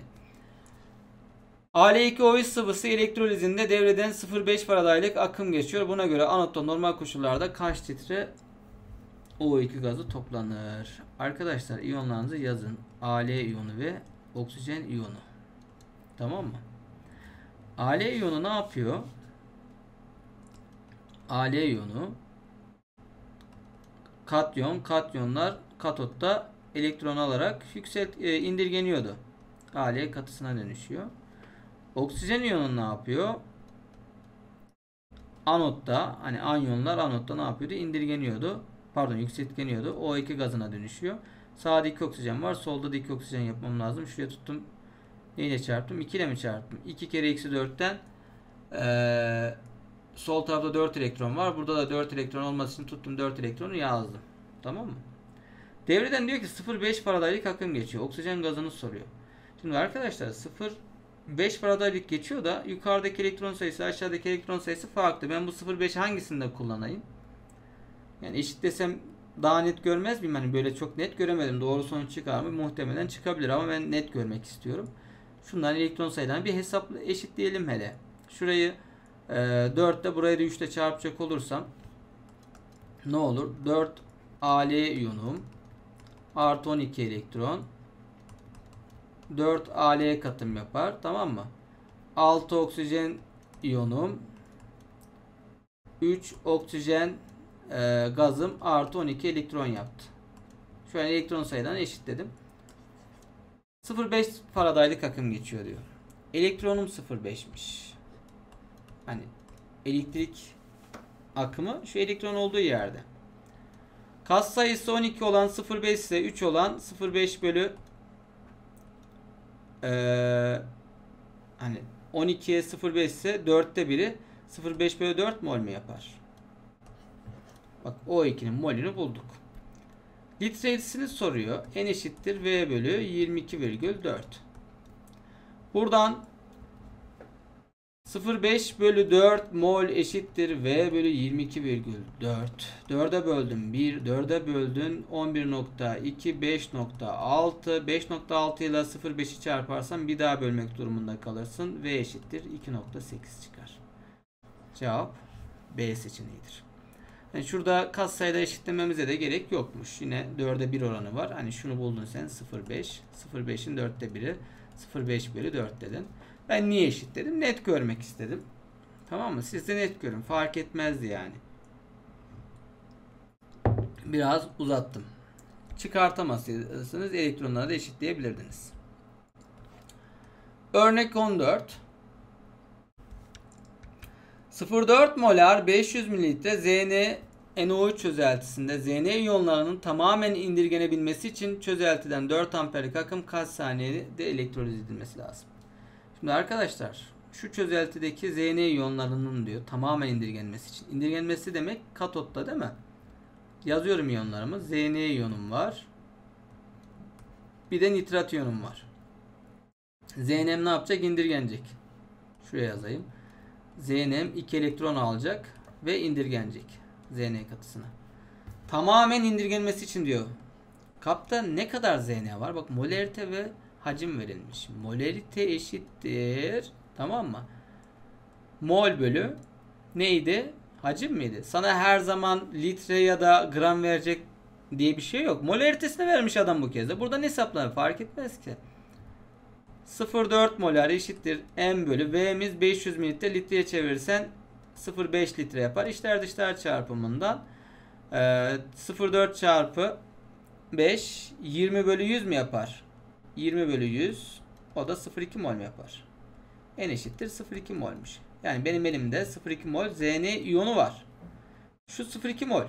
A L iki O üç sıvısı elektrolizinde devreden sıfır virgül beş Faraday'lık akım geçiyor. Buna göre anotta normal koşullarda kaç litre O iki gazı toplanır? Arkadaşlar iyonlarınızı yazın. A L iyonu ve oksijen iyonu. Tamam mı? A L iyonu ne yapıyor? A L iyonu katyon, katyonlar katotta elektron alarak yükselt e, indirgeniyordu. A L katısına dönüşüyor. Oksijen iyonu ne yapıyor? Anotta, hani anyonlar anotta ne yapıyordu? İndirgeniyordu. Pardon, yükseltgeniyordu. O iki gazına dönüşüyor. Sağda iki oksijen var. Solda da iki oksijen yapmam lazım. Şuraya tuttum. Neyle çarptım? iki ile mi çarptım? iki kere eksi dörtten ee, sol tarafta dört elektron var. Burada da dört elektron olması için tuttum dört elektronu yazdım. Tamam mı? Devreden diyor ki sıfır virgül beş Faraday'lık akım geçiyor. Oksijen gazını soruyor. Şimdi arkadaşlar sıfır virgül beş Faraday'lık geçiyor da yukarıdaki elektron sayısı aşağıdaki elektron sayısı farklı. Ben bu sıfır virgül beş hangisinde kullanayım? Yani eşitlesem daha net görmez miyim? Hani böyle çok net göremedim. Doğru sonuç çıkar mı? Muhtemelen çıkabilir ama ben net görmek istiyorum. Şundan elektron sayılarını bir hesapla eşitleyelim hele. Şurayı e, dört ile burayı da üç ile çarpacak olursam ne olur? dört A L iyonum artı on iki elektron dört A L katım yapar. Tamam mı? altı oksijen iyonum üç oksijen e, gazım artı on iki elektron yaptı. Şu an elektron sayılarını eşitledim. sıfır virgül beş Faraday'lık akım geçiyor diyor. Elektronum sıfır virgül beş'miş. Hani elektrik akımı şu elektron olduğu yerde. Kas sayısı on iki olan sıfır virgül beş ise üç olan sıfır virgül beş bölü ee, hani on ikiye sıfır virgül beş ise dörtte biri sıfır virgül beş bölü dört mol mu yapar? Bak O ikinin molünü bulduk. Litresini soruyor. N eşittir V bölü yirmi iki virgül dört. Buradan sıfır virgül beş bölü dört mol eşittir V bölü yirmi iki virgül dört. dörde böldüm bir. dörde böldün on bir nokta iki. beş nokta altı. beş nokta altı ile sıfır virgül beş'i çarparsan bir daha bölmek durumunda kalırsın. V eşittir iki nokta sekiz çıkar. Cevap B seçeneğidir. Yani şurada katsayıda eşitlememize de gerek yokmuş. Yine dörde bir oranı var. Hani şunu buldun sen sıfır virgül beş. sıfır virgül beş'in dörtte biri. sıfır virgül beş bölü dört dedin. Ben niye eşitledim? Net görmek istedim. Tamam mı? Siz de net görün. Fark etmezdi yani. Biraz uzattım. Çıkartamazsınız. Elektronları da eşitleyebilirdiniz. Örnek on dört. sıfır virgül dört molar beş yüz mililitre Z N N O üç çözeltisinde Z N iyonlarının tamamen indirgenebilmesi için çözeltiden dört amperlik akım kaç saniyede elektroliz edilmesi lazım? Şimdi arkadaşlar şu çözeltideki Z N iyonlarının diyor tamamen indirgenmesi için. İndirgenmesi demek katotta değil mi? Yazıyorum iyonlarımı. Z N iyonum var. Bir de nitrat iyonum var. Z N'm ne yapacak? İndirgenecek. Şuraya yazayım. Z N'm iki elektron alacak ve indirgenecek Z N katısına. Tamamen indirgenmesi için diyor. Kapta ne kadar Z N var? Bak molarite ve hacim verilmiş. Molarite eşittir. Tamam mı? Mol bölü neydi? Hacim miydi? Sana her zaman litre ya da gram verecek diye bir şey yok. Molaritesini vermiş adam bu kez de. Buradan hesaplar fark etmez ki. sıfır virgül dört molar eşittir M bölü V'miz beş yüz mililitre, litreye çevirirsen sıfır virgül beş litre yapar. İçler dışlar çarpımından e, sıfır virgül dört çarpı beş yirmi bölü yüz mü yapar? yirmi bölü yüz, o da sıfır virgül iki mol mu yapar? N eşittir sıfır virgül iki molmuş. Yani benim elimde sıfır virgül iki mol Z N iyonu var. Şu sıfır virgül iki mol.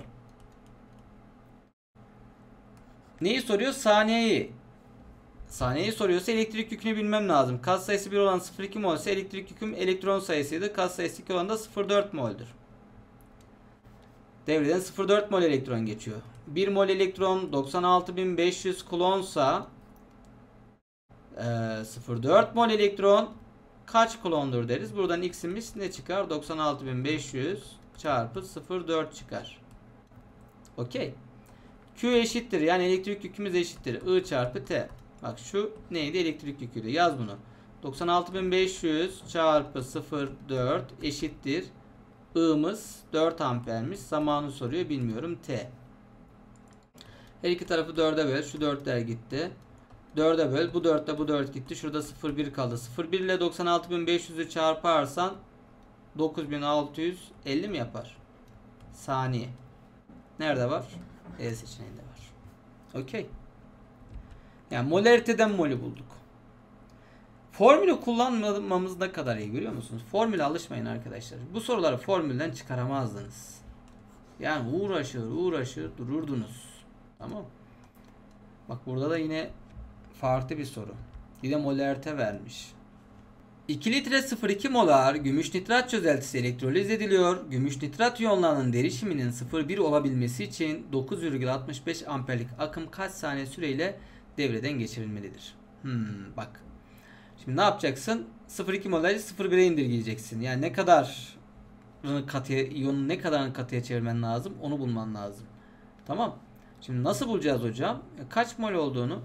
Neyi soruyor? Saniyeyi. Saniyeyi soruyorsa elektrik yükünü bilmem lazım. Kat sayısı bir olan sıfır virgül iki mol ise elektrik yüküm elektron sayısıydı. Kat sayısı iki olan da sıfır virgül dört mol'dur. Devreden sıfır virgül dört mol elektron geçiyor. bir mol elektron doksan altı bin beş yüz kulonsa e, sıfır virgül dört mol elektron kaç klondur deriz. Buradan x'imiz ne çıkar? doksan altı bin beş yüz çarpı sıfır virgül dört çıkar. Okey. Q eşittir. Yani elektrik yükümüz eşittir. I çarpı T. Bak şu neydi? Elektrik yüküydü. Yaz bunu. doksan altı bin beş yüz çarpı sıfır virgül dört eşittir. I'mız dört ampermiş. Zamanı soruyor. Bilmiyorum. T. Her iki tarafı dörde böl. Şu dörtler gitti. dörde böl. Bu dörtte bu dört gitti. Şurada sıfır virgül bir kaldı. sıfır virgül bir ile doksan altı bin beş yüzü çarparsan dokuz bin altı yüz elli mi yapar? Saniye. Nerede var? E seçeneğinde var. Okey. Yani molariteden molü bulduk. Formülü kullanmamız ne kadar iyi görüyor musunuz? Formüle alışmayın arkadaşlar. Bu soruları formülden çıkaramazdınız. Yani uğraşır uğraşır dururdunuz. Tamam. Bak burada da yine farklı bir soru. Bir de molarite vermiş. iki litre sıfır virgül iki molar gümüş nitrat çözeltisi elektroliz ediliyor. Gümüş nitrat iyonlarının derişiminin sıfır virgül bir olabilmesi için dokuz virgül altmış beş amperlik akım kaç saniye süreyle devreden geçirilmelidir? Hmm, bak. Şimdi ne yapacaksın? sıfır virgül iki moları sıfır virgül bire indirgeyeceksin. Yani ne kadar katıya, iyonun ne kadarını katıya çevirmen lazım? Onu bulman lazım. Tamam. Şimdi nasıl bulacağız hocam? Kaç mol olduğunu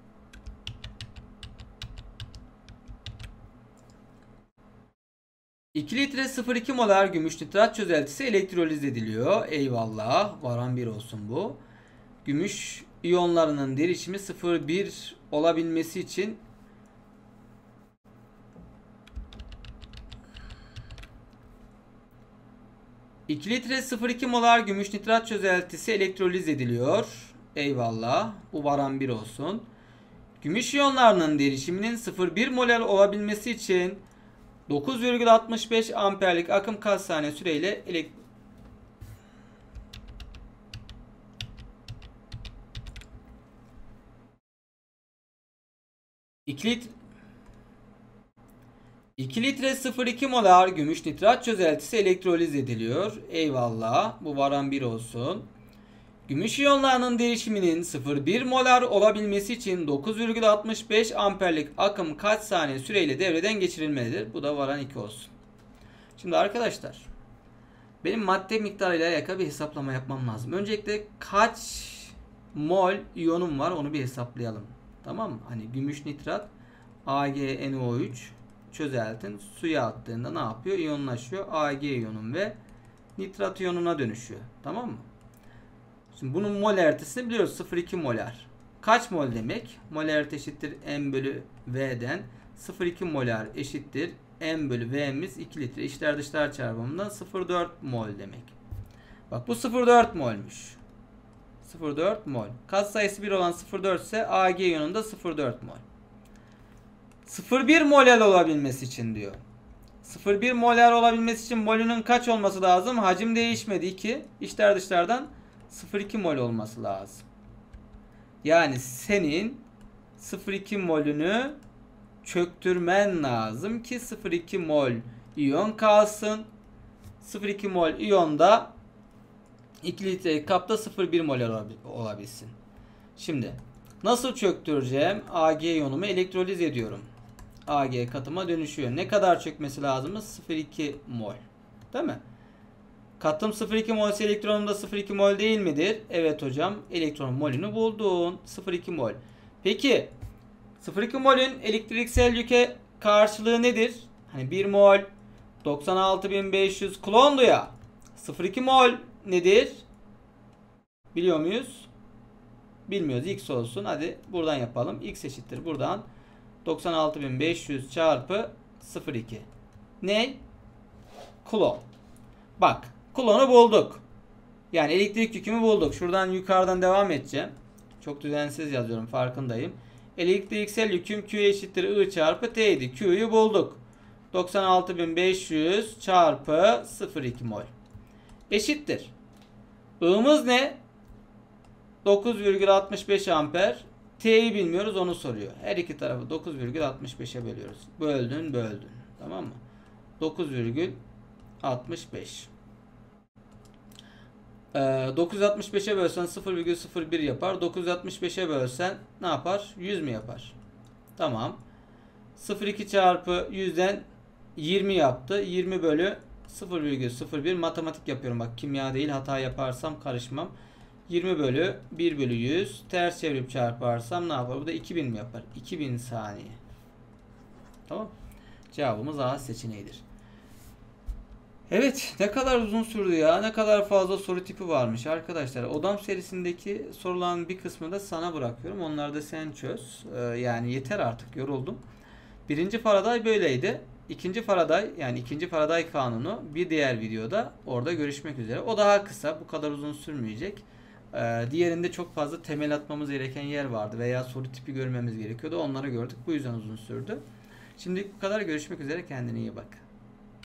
iki litre sıfır virgül iki molar gümüş nitrat çözeltisi elektroliz ediliyor. Eyvallah. Varan bir olsun bu. Gümüş iyonlarının derişimi sıfır virgül bir olabilmesi için iki litre sıfır virgül iki molar gümüş nitrat çözeltisi elektroliz ediliyor. Eyvallah. Bu varan bir olsun. Gümüş iyonlarının derişiminin sıfır virgül bir molar olabilmesi için dokuz virgül altmış beş amperlik akım kaç saniye süreyle elektrik iki litre iki litre sıfır virgül iki molar gümüş nitrat çözeltisi elektroliz ediliyor. Eyvallah. Bu varan bir olsun. Gümüş iyonlarının derişiminin sıfır virgül bir molar olabilmesi için dokuz virgül altmış beş amperlik akım kaç saniye süreyle devreden geçirilmelidir? Bu da varan iki olsun. Şimdi arkadaşlar benim madde miktarıyla alakalı bir hesaplama yapmam lazım. Öncelikle kaç mol iyonum var onu bir hesaplayalım. Tamam mı? Hani gümüş nitrat A G N O üç çözeltin suya attığında ne yapıyor? İyonlaşıyor. A G iyonun ve nitrat iyonuna dönüşüyor. Tamam mı? Şimdi bunun molaritesini biliyoruz. sıfır virgül iki molar. Kaç mol demek? Molarite eşittir M bölü V'den. sıfır virgül iki molar eşittir M bölü V'miz iki litre. İçler dışlar çarpımından sıfır virgül dört mol demek. Bak bu sıfır virgül dört molmuş. sıfır virgül dört mol. Katsayısı bir olan sıfır virgül dört ise A G iyonunda sıfır virgül dört mol. sıfır virgül bir molar olabilmesi için diyor. sıfır virgül bir molar olabilmesi için molünün kaç olması lazım? Hacim değişmedi iki. İçler dışlardan sıfır virgül iki mol olması lazım. Yani senin sıfır virgül iki molünü çöktürmen lazım ki sıfır virgül iki mol iyon kalsın. sıfır virgül iki mol iyon da iki litre kapta sıfır virgül bir molar olabilsin. Şimdi nasıl çöktüreceğim? A G iyonumu elektroliz ediyorum. A G katıma dönüşüyor. Ne kadar çökmesi lazım? sıfır virgül iki mol. Değil mi? Katım sıfır virgül iki mol ise elektronum da sıfır virgül iki mol değil midir? Evet hocam. Elektron molünü buldun. sıfır virgül iki mol. Peki sıfır virgül iki molün elektriksel yüke karşılığı nedir? Hani bir mol doksan altı bin beş yüz klondu ya. sıfır virgül iki mol nedir? Biliyor muyuz? Bilmiyoruz. X olsun. Hadi buradan yapalım. X eşittir. Buradan doksan altı bin beş yüz çarpı sıfır virgül iki. Ne? Klon. Bak. Klonu bulduk. Yani elektrik yükümü bulduk. Şuradan yukarıdan devam edeceğim. Çok düzensiz yazıyorum. Farkındayım. Elektriksel yüküm Q eşittir I çarpı T idi. Q'yu bulduk. doksan altı bin beş yüz çarpı sıfır virgül iki mol. Eşittir. I'mız ne? dokuz virgül altmış beş amper. T'yi bilmiyoruz, onu soruyor. Her iki tarafı dokuz virgül altmış beşe bölüyoruz. Böldün böldün. Tamam mı? dokuz virgül altmış beş. Ee, dokuz yüz altmış beşe bölsen sıfır virgül sıfır bir yapar. dokuz yüz altmış beşe bölsen ne yapar? yüz mü yapar? Tamam. sıfır virgül iki çarpı yüzden yirmi yaptı. yirmi bölü sıfır virgül sıfır bir matematik yapıyorum. Bak kimya değil, hata yaparsam karışmam. yirmi bölü bir bölü yüz ters çevirip çarparsam ne yapar? Bu da iki bin mi yapar? iki bin saniye. Tamam. Cevabımız A seçeneğidir. Evet, ne kadar uzun sürdü ya. Ne kadar fazla soru tipi varmış arkadaşlar. Odam serisindeki soruların bir kısmını da sana bırakıyorum. Onları da sen çöz. Ee, yani yeter artık, yoruldum. Birinci Faraday böyleydi. İkinci Faraday, yani ikinci Faraday kanunu bir diğer videoda, orada görüşmek üzere. O daha kısa, bu kadar uzun sürmeyecek. Ee, diğerinde çok fazla temel atmamız gereken yer vardı veya soru tipi görmemiz gerekiyordu. Onları gördük. Bu yüzden uzun sürdü. Şimdi bu kadar, görüşmek üzere. Kendine iyi bak.